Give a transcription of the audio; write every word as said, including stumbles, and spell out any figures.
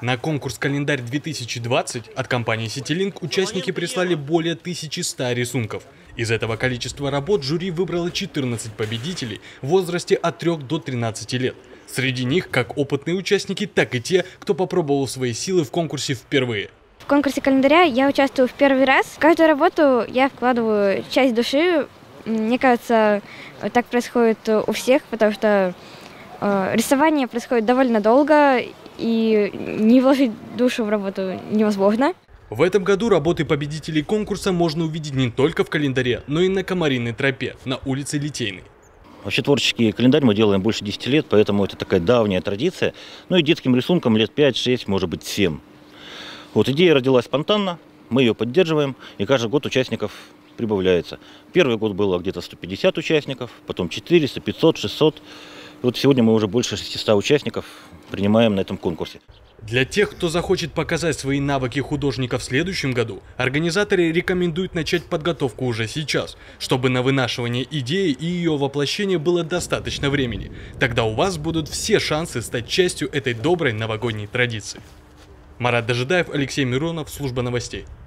На конкурс-календарь две тысячи двадцать от компании Ситилинк участники прислали более тысячи ста рисунков. Из этого количества работ жюри выбрало четырнадцать победителей в возрасте от трёх до тринадцати лет. Среди них как опытные участники, так и те, кто попробовал свои силы в конкурсе впервые. В конкурсе календаря я участвую в первый раз. В каждую работу я вкладываю часть души. Мне кажется, так происходит у всех, потому что э, рисование происходит довольно долго, и не вложить душу в работу невозможно. В этом году работы победителей конкурса можно увидеть не только в календаре, но и на Комариной тропе, на улице Литейной. Вообще творческий календарь мы делаем больше десяти лет, поэтому это такая давняя традиция. Ну и детским рисункам лет пять-шесть, может быть семь. Вот идея родилась спонтанно, мы ее поддерживаем, и каждый год участников прибавляется. Первый год было где-то сто пятьдесят участников, потом четыреста, пятьсот, шестьсот. Вот сегодня мы уже больше шестисот участников принимаем на этом конкурсе. Для тех, кто захочет показать свои навыки художника в следующем году, организаторы рекомендуют начать подготовку уже сейчас, чтобы на вынашивание идеи и ее воплощение было достаточно времени. Тогда у вас будут все шансы стать частью этой доброй новогодней традиции. Марат Дожидаев, Алексей Миронов, служба новостей.